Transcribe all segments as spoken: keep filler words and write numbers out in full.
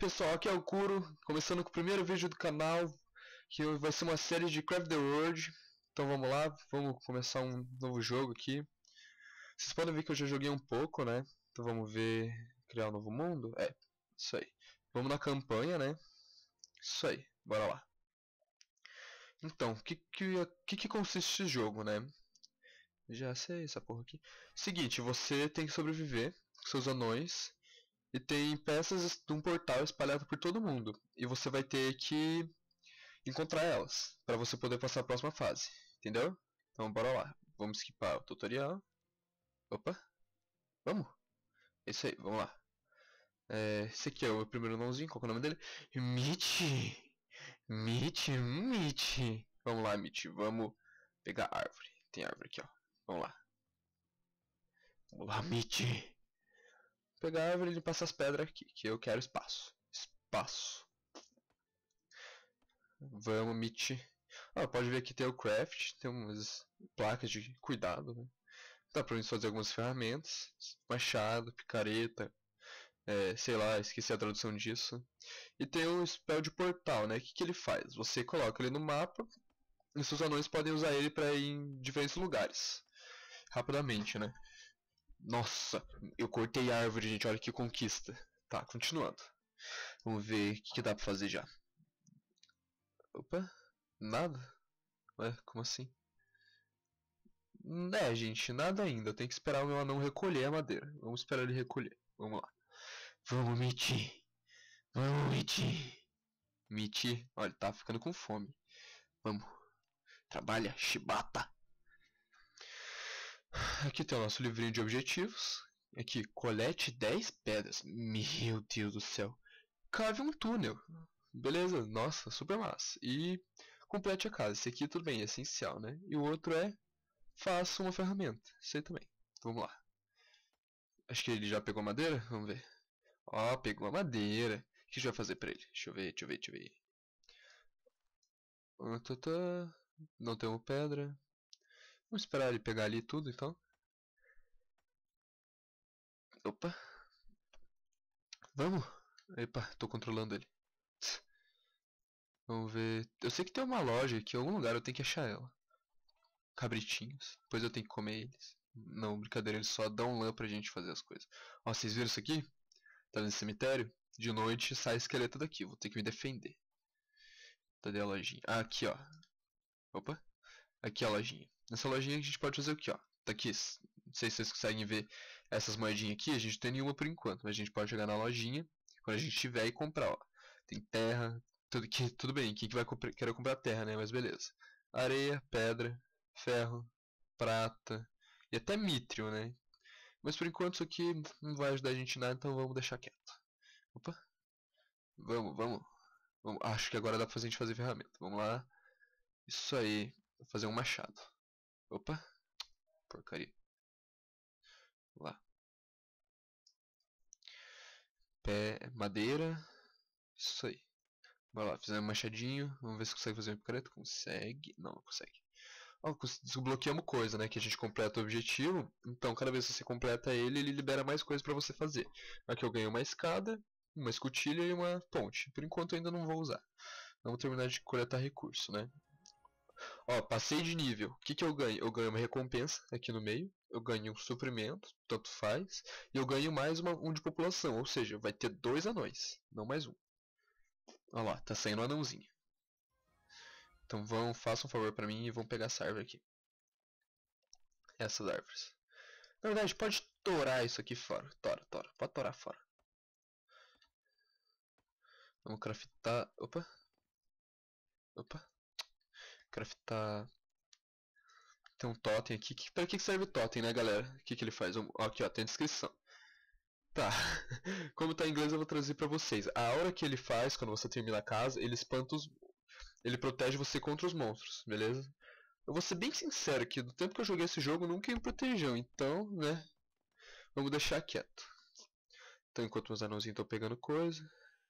pessoal, aqui é o Kuro, começando com o primeiro vídeo do canal, que vai ser uma série de Craft the World. Então vamos lá, vamos começar um novo jogo aqui. Vocês podem ver que eu já joguei um pouco, né? Então vamos ver, criar um novo mundo? É, isso aí. Vamos na campanha, né? Isso aí, bora lá. Então, o que que, que que consiste esse jogo, né? Já sei essa porra aqui. Seguinte, você tem que sobreviver com seus anões. E tem peças de um portal espalhado por todo mundo. E você vai ter que encontrar elas para você poder passar a próxima fase. Entendeu? Então bora lá. Vamos skipar o tutorial. Opa. Vamos. Isso aí, vamos lá. É, esse aqui é o meu primeiro nãozinho. Qual é o nome dele? Mitch. Mitch. Mitch. Vamos lá, Mitch. Vamos pegar a árvore. Tem árvore aqui, ó. Vamos lá. Vamos lá, Mitch. Pegar a árvore e limpar essas pedras aqui, que eu quero espaço. Espaço. Vamos, Mitch. Ah, pode ver que tem o craft, tem umas placas de cuidado, né? Dá pra gente fazer algumas ferramentas. Machado, picareta, é, sei lá, esqueci a tradução disso. E tem o spell de portal, né? O que, que ele faz? Você coloca ele no mapa e seus anões podem usar ele pra ir em diferentes lugares. Rapidamente, né? Nossa, eu cortei a árvore, gente, olha que conquista. Tá, continuando. Vamos ver o que, que dá pra fazer já. Opa, nada? Ué, como assim? É, gente, nada ainda. Eu tenho que esperar o meu anão recolher a madeira. Vamos esperar ele recolher. Vamos lá. Vamos, Mitch. Vamos, Mitch. Mitch, olha, tá ficando com fome. Vamos. Trabalha, chibata. Aqui tem o nosso livrinho de objetivos. Aqui, colete dez pedras. Meu Deus do céu. Cave um túnel. Beleza, nossa, super massa. E complete a casa. Esse aqui tudo bem, é essencial, né? E o outro é faça uma ferramenta. Isso aí também. Então, vamos lá. Acho que ele já pegou madeira? Vamos ver. Ó, pegou a madeira. O que a gente vai fazer pra ele? Deixa eu ver, deixa eu ver, deixa eu ver. Não temos pedra. Vamos esperar ele pegar ali tudo, então. Opa. Vamos. Epa, tô controlando ele. Vamos ver. Eu sei que tem uma loja aqui em algum lugar, eu tenho que achar ela. Cabritinhos. Depois eu tenho que comer eles. Não, brincadeira, eles só dão lã pra gente fazer as coisas. Ó, vocês viram isso aqui? Tá no cemitério? De noite sai esqueleto daqui, vou ter que me defender. Cadê a lojinha? Ah, aqui, ó. Opa. Aqui a lojinha. Nessa lojinha a gente pode fazer o que, ó. Tá aqui. Não sei se vocês conseguem ver essas moedinhas aqui. A gente não tem nenhuma por enquanto. Mas a gente pode chegar na lojinha quando a gente tiver e comprar, ó. Tem terra. Tudo, que, tudo bem, quem que vai comprar, querer comprar terra, né? Mas beleza. Areia, pedra, ferro, prata e até mithril, né? Mas por enquanto isso aqui não vai ajudar a gente em nada, então vamos deixar quieto. Opa. Vamos, vamos. vamos. Acho que agora dá pra a gente fazer ferramenta. Vamos lá. Isso aí. Vou fazer um machado. Opa. Porcaria. Vamos lá. Pé, madeira. Isso aí. Vai lá, fizemos um machadinho. Vamos ver se consegue fazer um picareta. Consegue. Não, não consegue. Oh, desbloqueamos coisa, né? Que a gente completa o objetivo. Então, cada vez que você completa ele, ele libera mais coisas pra você fazer. Aqui eu ganhei uma escada, uma escotilha e uma ponte. Por enquanto eu ainda não vou usar. Vamos terminar de coletar recurso, né? Ó, passei de nível. O que que eu ganho? Eu ganho uma recompensa aqui no meio. Eu ganho um suprimento, tanto faz. E eu ganho mais uma, um de população. Ou seja, vai ter dois anões, não mais um. Olha lá, tá saindo um anãozinho. Então vão, façam um favor pra mim e vão pegar essa árvore aqui. Essas árvores. Na verdade, pode torar isso aqui fora. Tora, tora. Pode torar fora. Vamos craftar. Opa. Opa. Craftar. Tem um totem aqui. Pra que serve totem, né, galera? O que, que ele faz? Aqui, ó, tem a descrição. Tá. Como tá em inglês, eu vou traduzir pra vocês. A aura que ele faz quando você termina a casa, ele espanta os. Ele protege você contra os monstros, beleza? Eu vou ser bem sincero aqui, do tempo que eu joguei esse jogo, nunca me protegeu, então, né? Vamos deixar quieto. Então, enquanto meus anãozinhos estão pegando coisa.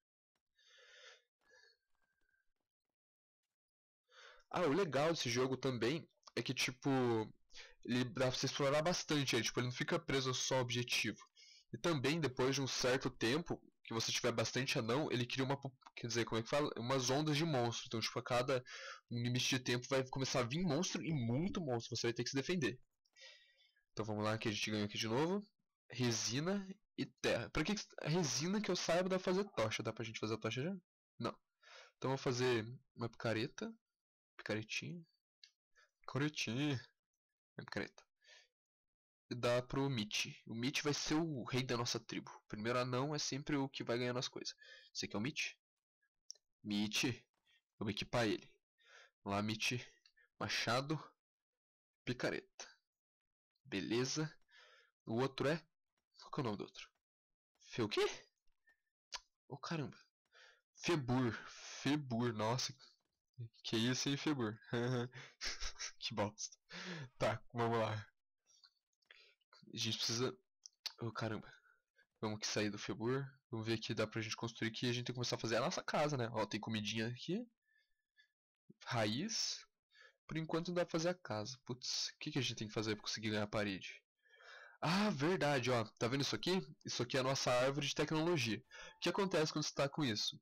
Ah, o legal desse jogo também é que, tipo, ele dá pra você explorar bastante ele, tipo, ele não fica preso só ao objetivo. E também, depois de um certo tempo, que você tiver bastante anão, ele cria uma, quer dizer, como é que fala? Umas ondas de monstro. Então, tipo, a cada um limite de tempo vai começar a vir monstro e muito monstro. Você vai ter que se defender. Então vamos lá, que a gente ganhou aqui de novo. Resina e terra. Pra que a resina que eu saiba dá pra fazer tocha? Dá pra gente fazer a tocha já? Não. Então vou fazer uma picareta. Picaretinha. Picaretinha. Uma picareta. E dá pro Mitch. O Mitch vai ser o rei da nossa tribo. O primeiro anão é sempre o que vai ganhando as coisas. Esse aqui é o Mitch. Mitch. Vamos equipar ele. Vamos lá, Mitch. Machado. Picareta. Beleza. O outro é... Qual que é o nome do outro? Fe o quê? Oh, caramba. Febur. Febur, nossa. Que isso, hein, Febur? Que bosta. Tá, vamos lá. A gente precisa... Oh, caramba. Vamos que sair do Febur. Vamos ver aqui, dá pra gente construir aqui. A gente tem que começar a fazer a nossa casa, né? Ó, tem comidinha aqui. Raiz. Por enquanto não dá pra fazer a casa. Putz, o que, que a gente tem que fazer pra conseguir ganhar a parede? Ah, verdade, ó. Tá vendo isso aqui? Isso aqui é a nossa árvore de tecnologia. O que acontece quando você tá com isso?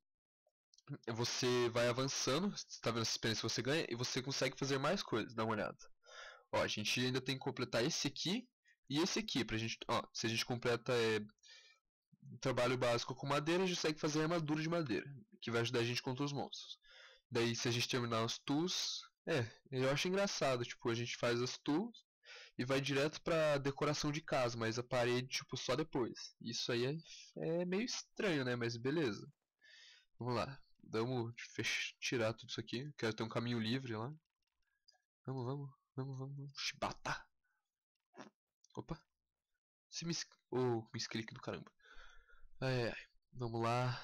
Você vai avançando, você tá vendo essa experiência que você ganha, e você consegue fazer mais coisas. Dá uma olhada. Ó, a gente ainda tem que completar esse aqui e esse aqui. Pra gente, ó, se a gente completa é, trabalho básico com madeira, a gente consegue fazer armadura de madeira, que vai ajudar a gente contra os monstros. Daí, se a gente terminar os tools, é, eu acho engraçado, tipo, a gente faz as tools e vai direto pra decoração de casa, mas a parede, tipo, só depois. Isso aí é, é meio estranho, né, mas beleza. Vamos lá, vamos fech tirar tudo isso aqui, quero ter um caminho livre lá. Vamos, vamos, vamos, vamos, chibata. Opa, se me... Oh, me clique do caramba. Ai, ai, vamos lá.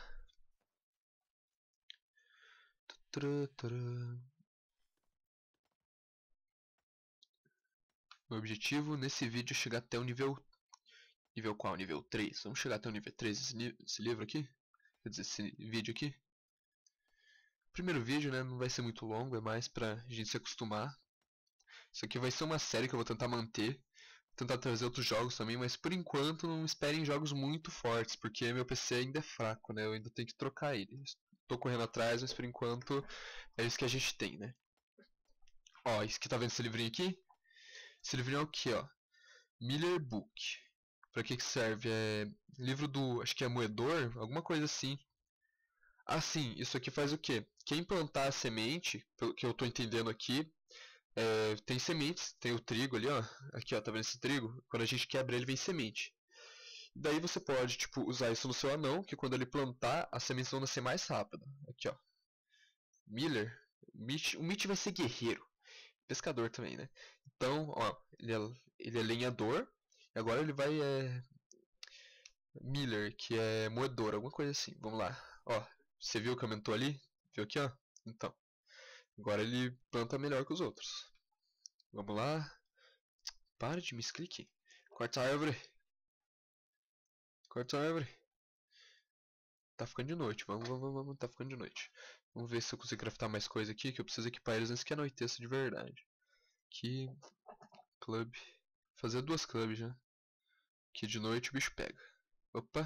Meu objetivo nesse vídeo é chegar até o nível... Nível qual? Nível três. Vamos chegar até o nível três esse, esse livro aqui? Quer dizer, esse vídeo aqui. Primeiro vídeo, né? Não vai ser muito longo, é mais pra gente se acostumar. Isso aqui vai ser uma série que eu vou tentar manter. Tentar trazer outros jogos também, mas por enquanto não esperem jogos muito fortes, porque meu P C ainda é fraco, né? Eu ainda tenho que trocar ele. Tô correndo atrás, mas por enquanto é isso que a gente tem, né? Ó, isso que tá vendo esse livrinho aqui? Esse livrinho é o que, ó? Miller Book. Pra que que serve? É livro do, acho que é moedor, alguma coisa assim. Ah, sim, isso aqui faz o quê? Quem plantar a semente, pelo que eu tô entendendo aqui, é, tem sementes, tem o trigo ali, ó. Aqui, ó, tá vendo esse trigo? Quando a gente quebra ele, vem semente. Daí você pode, tipo, usar isso no seu anão, que quando ele plantar, as sementes vão nascer mais rápido. Aqui, ó. Miller. Mitch, o Mitch vai ser guerreiro. Pescador também, né? Então, ó, ele é, ele é lenhador. E agora ele vai, é... Miller, que é moedor, alguma coisa assim. Vamos lá. Ó, você viu que aumentou ali? Viu aqui, ó? Então. Agora ele planta melhor que os outros. Vamos lá. Para de me clique. Corta a árvore. Corta a árvore. Tá ficando de noite. Vamos, vamos, vamos. Tá ficando de noite. Vamos ver se eu consigo craftar mais coisa aqui. Que eu preciso equipar eles antes que anoiteça de verdade. Aqui. Club. Fazer duas clubes já. Que de noite o bicho pega. Opa.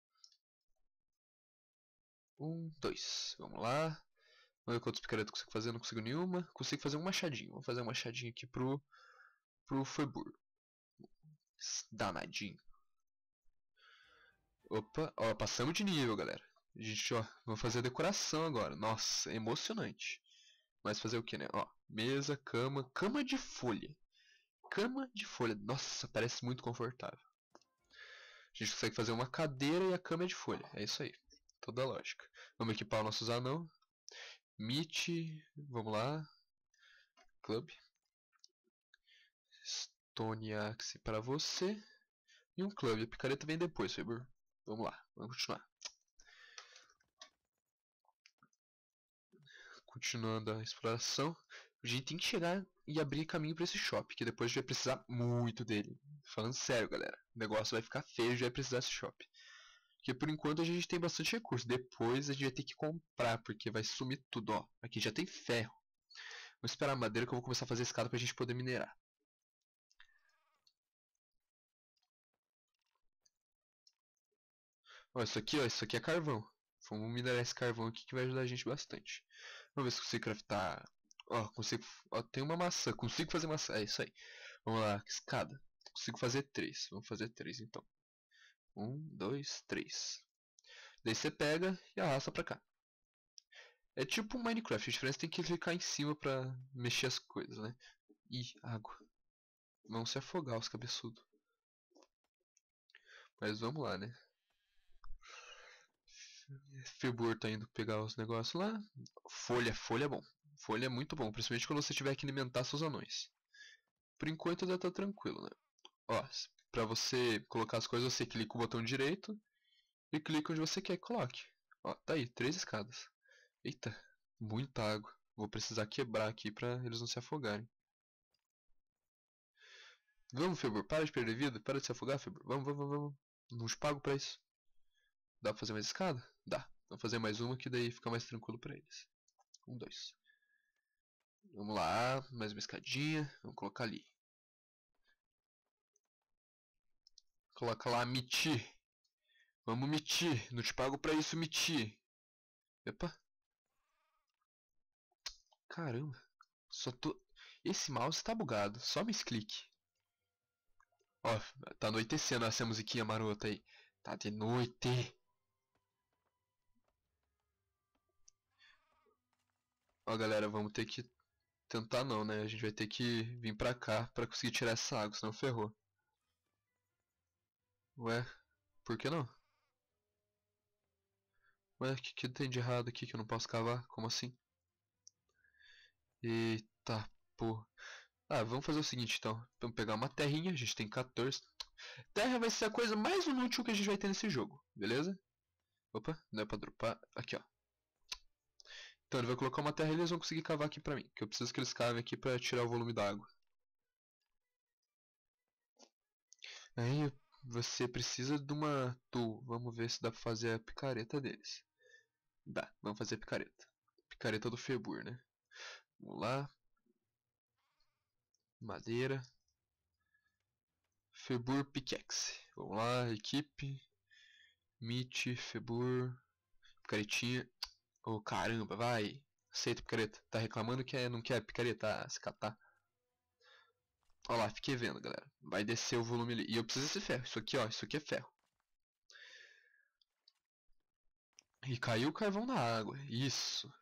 Um, dois. Vamos lá. Vamos ver quantos picaretas eu consigo fazer. Não consigo nenhuma. Consigo fazer um machadinho. Vamos fazer um machadinho aqui pro... Pro Febur. Danadinho. Opa. Ó, passamos de nível, galera. A gente, ó. Vamos fazer a decoração agora. Nossa, é emocionante. Mas fazer o que, né? Ó. Mesa, cama. Cama de folha. Cama de folha. Nossa, parece muito confortável. A gente consegue fazer uma cadeira e a cama é de folha. É isso aí. Toda a lógica. Vamos equipar os nossos anão. Meet. Vamos lá. Club. Stone Axe para você. E um club. A picareta vem depois, Febur. Vamos lá. Vamos continuar. Continuando a exploração. A gente tem que chegar e abrir caminho para esse shopping. Que depois a gente vai precisar muito dele. Falando sério, galera. O negócio vai ficar feio e a gente vai precisar desse shopping. Porque por enquanto a gente tem bastante recurso. Depois a gente vai ter que comprar, porque vai sumir tudo, ó. Aqui já tem ferro. Vou esperar a madeira que eu vou começar a fazer escada pra gente poder minerar. Ó, isso aqui, ó, isso aqui é carvão. Vamos minerar esse carvão aqui que vai ajudar a gente bastante. Vamos ver se consigo craftar. Ó, consigo. Ó, tem uma maçã. Consigo fazer maçã. É isso aí. Vamos lá, escada. Consigo fazer três. Vamos fazer três então. Um, dois, três. Daí você pega e arrasta pra cá. É tipo um Minecraft. A diferença tem que clicar em cima pra mexer as coisas, né? Ih, água. Vão se afogar os cabeçudos. Mas vamos lá, né? Fibur tá indo pegar os negócios lá. Folha, folha é bom. Folha é muito bom, principalmente quando você tiver que alimentar seus anões. Por enquanto já tá tranquilo, né? Ó, pra você colocar as coisas, você clica o botão direito e clica onde você quer que coloque. Ó, tá aí, três escadas. Eita, muita água. Vou precisar quebrar aqui pra eles não se afogarem. Vamos, Fibur, para de perder vida, para de se afogar, Fibur. Vamos, vamos, vamos. Não te pago pra isso. Dá pra fazer mais escada? Dá. Vamos fazer mais uma que daí fica mais tranquilo pra eles. Um, dois. Vamos lá, mais uma escadinha. Vamos colocar ali. Coloca lá, Miti. Vamos, Miti. Não te pago pra isso, Miti. Epa. Caramba. Só tô... Esse mouse tá bugado. Só me clique. Ó, tá anoitecendo essa musiquinha marota aí. Tá de noite. Ó, galera, vamos ter que tentar não, né? A gente vai ter que vir pra cá pra conseguir tirar essa água, senão ferrou. Ué, por que não? Ué, o que, que tem de errado aqui que eu não posso cavar? Como assim? Eita, porra. Ah, vamos fazer o seguinte então. Vamos pegar uma terrinha, a gente tem quatorze. Terra vai ser a coisa mais inútil que a gente vai ter nesse jogo, beleza? Opa, não é pra dropar. Aqui, ó. Então ele vai colocar uma terra e eles vão conseguir cavar aqui pra mim. Que eu preciso que eles cavem aqui pra tirar o volume da água. Aí você precisa de uma tool. Vamos ver se dá pra fazer a picareta deles. Dá, vamos fazer a picareta. Picareta do Febur, né? Vamos lá. Madeira. Febur Pickaxe. Vamos lá, equipe. Meat, Febur. Picaretinha. Oh, caramba, vai. Aceita picareta. Tá reclamando que é, não quer picareta? Ah, se catar. Ó lá, fiquei vendo, galera. Vai descer o volume ali. E eu preciso desse ferro. Isso aqui, ó. Isso aqui é ferro. E caiu o carvão na água. Isso.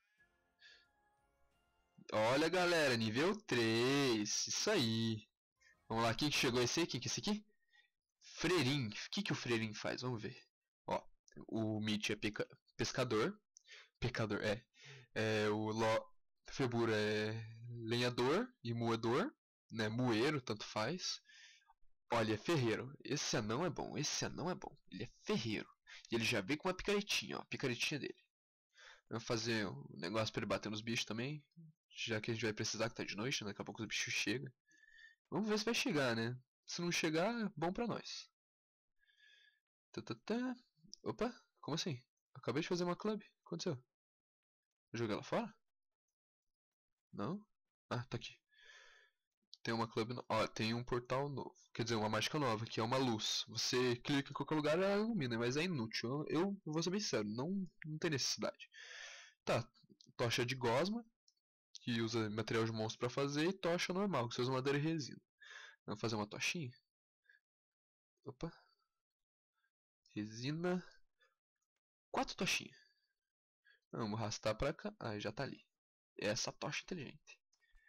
Olha, galera. Nível três. Isso aí. Vamos lá. Quem que chegou? Esse aí? Quem que é esse aqui? Freirin. O que que o Freirin faz? Vamos ver. Ó. O Mitch é peca... pescador. Pecador, é. É o Lo... Febur é lenhador e moedor. Né? Moeiro, tanto faz. Olha, é ferreiro. Esse anão é bom. Esse anão é bom. Ele é ferreiro. E ele já veio com uma picaretinha, ó. A picaretinha dele. Vamos fazer um negócio pra ele bater nos bichos também. Já que a gente vai precisar, que tá de noite, né? Daqui a pouco os bichos chegam. Vamos ver se vai chegar, né? Se não chegar, é bom pra nós. Tatatá. Opa, como assim? Acabei de fazer uma club. O que aconteceu? Joguei ela fora? Não? Ah, tá aqui. Tem uma club no... Ó, tem um portal novo. Quer dizer, uma mágica nova, que é uma luz. Você clica em qualquer lugar e ela ilumina, mas é inútil. Eu, eu vou ser bem sincero, não, não tem necessidade. Tá, tocha de gosma, que usa material de monstro pra fazer, e tocha normal, que você usa madeira e resina. Vamos fazer uma tochinha? Opa. Resina. Quatro tochinhas. Vamos arrastar pra cá. Ah, já tá ali. Essa tocha inteligente.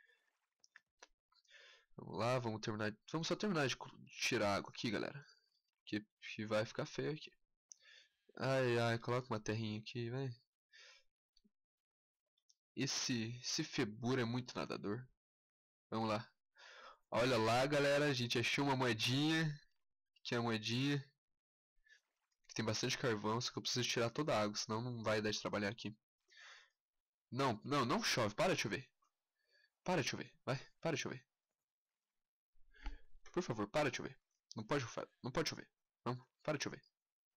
Vamos lá, vamos terminar. Vamos só terminar de tirar água aqui, galera. Que, que vai ficar feio aqui. Ai, ai, coloca uma terrinha aqui, vai. Esse, esse Febur é muito nadador. Vamos lá. Olha lá, galera, a gente achou uma moedinha. Aqui é a moedinha. Aqui tem bastante carvão, só que eu preciso tirar toda a água, senão não vai dar de trabalhar aqui. Não, não, não chove. Para de chover. Para de chover. Vai, para de chover. Por favor, para de chover. Não pode, não pode chover. Não, para de chover.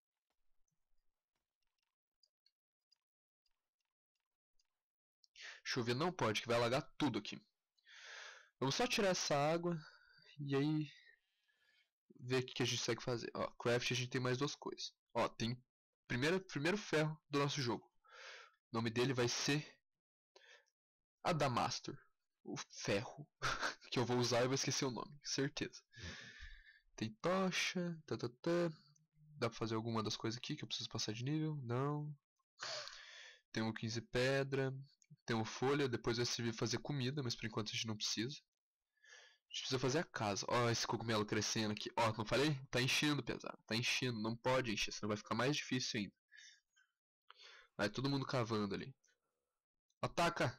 Chover não pode, que vai alagar tudo aqui. Vamos só tirar essa água e aí ver o que a gente consegue fazer. Ó, craft a gente tem mais duas coisas. Ó, tem Primeiro, primeiro ferro do nosso jogo. O nome dele vai ser Adamastor. O ferro. Que eu vou usar e vou esquecer o nome. Certeza. Tem tocha. Tá, tá, tá. Dá pra fazer alguma das coisas aqui que eu preciso passar de nível? Não. Tem um quinze pedra. Tem uma folha. Depois vai servir fazer comida. Mas por enquanto a gente não precisa. A gente precisa fazer a casa. Ó, esse cogumelo crescendo aqui. Ó, não falei? Tá enchendo, pesado. Tá enchendo. Não pode encher, senão vai ficar mais difícil ainda. Vai todo mundo cavando ali. Ataca!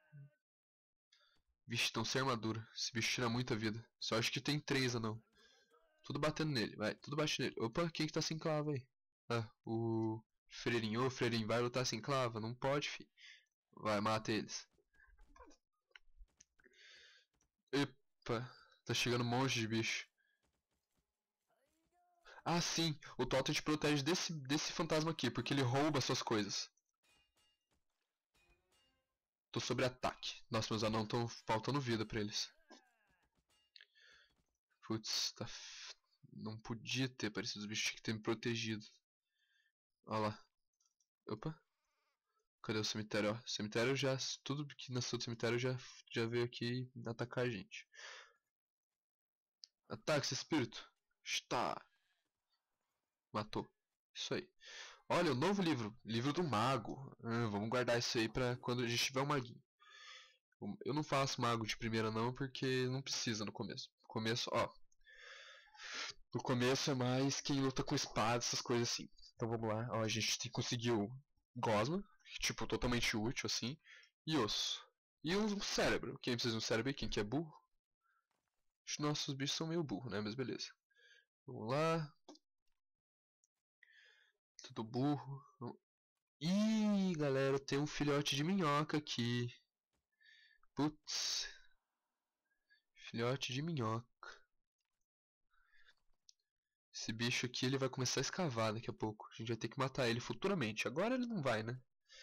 Vixe, estão sem armadura. Esse bicho tira muita vida. Só acho que tem três anão. Tudo batendo nele. Vai, tudo bate nele. Opa, quem que tá sem clava aí? Ah, o Freirinho. Ô, Freirinho, vai lutar sem clava? Não pode, fi. Vai, mata eles. Epa, tá chegando um monte de bicho. Ah, sim, o Totem te protege desse, desse fantasma aqui, porque ele rouba suas coisas. Tô sobre ataque. Nossa, meus anãos estão faltando vida pra eles. Putz, tá... F... não podia ter aparecido os bichos, tinha que ter me protegido. Olha lá. Opa. Cadê o cemitério? Ó, cemitério já... Tudo que nasceu do cemitério já, já veio aqui atacar a gente. Ataque esse espírito. Está. Matou. Isso aí. Olha, o novo livro. Livro do mago. Ah, vamos guardar isso aí pra quando a gente tiver um maguinho. Eu não faço mago de primeira não, porque não precisa no começo. No começo, ó. No começo é mais quem luta com espada, essas coisas assim. Então vamos lá. Ó, a gente conseguiu gosma, tipo, totalmente útil, assim. E osso. E um cérebro. Quem precisa de um cérebro e quem que é burro? Os nossos bichos são meio burros, né? Mas beleza. Vamos lá. Tudo burro. Ih, galera, tem um filhote de minhoca aqui. Putz. Filhote de minhoca. Esse bicho aqui ele vai começar a escavar daqui a pouco. A gente vai ter que matar ele futuramente. Agora ele não vai, né?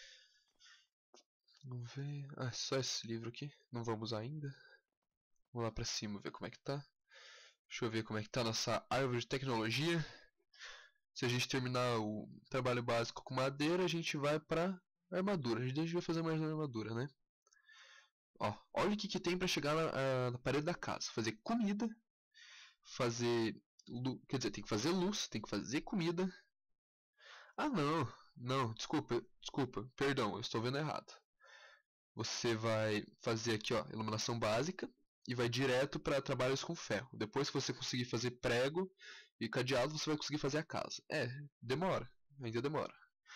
Vamos ver. Ah, só esse livro aqui. Não vamos usar ainda. Vamos lá pra cima ver como é que tá. Deixa eu ver como é que tá a nossa árvore de tecnologia. Se a gente terminar o trabalho básico com madeira, a gente vai pra armadura. A gente vai fazer mais armadura, né? Ó, olha o que, que tem pra chegar na, na parede da casa. Fazer comida. Fazer... Quer dizer, tem que fazer luz, tem que fazer comida. Ah, não. Não, desculpa, desculpa. Perdão, eu estou vendo errado. Você vai fazer aqui, ó, iluminação básica e vai direto para trabalhos com ferro. Depois que você conseguir fazer prego e cadeado, você vai conseguir fazer a casa. É, demora, ainda demora.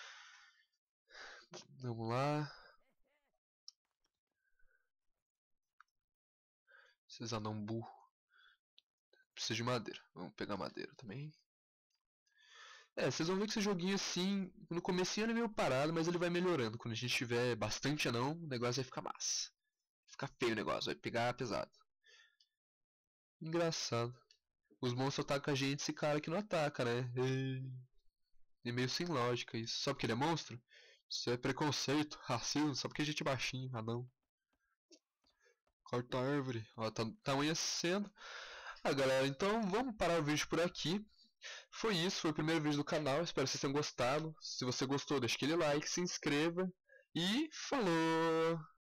Vamos lá. Esses anão burro. Precisa de madeira. Vamos pegar madeira também. É, vocês vão ver que esse joguinho assim, no comecinho ele é meio parado, mas ele vai melhorando. Quando a gente tiver bastante anão, o negócio vai ficar massa. Vai ficar feio o negócio, vai pegar pesado. Engraçado. Os monstros atacam a gente, esse cara que não ataca, né? É meio sem lógica isso. Só porque ele é monstro? Isso é preconceito, racismo, só porque a gente é baixinho, anão. Corta a árvore. Ó, tá, tá amanhecendo. Ah, galera, então vamos parar o vídeo por aqui. Foi isso, foi o primeiro vídeo do canal, espero que vocês tenham gostado. Se você gostou, deixa aquele like, se inscreva e falou!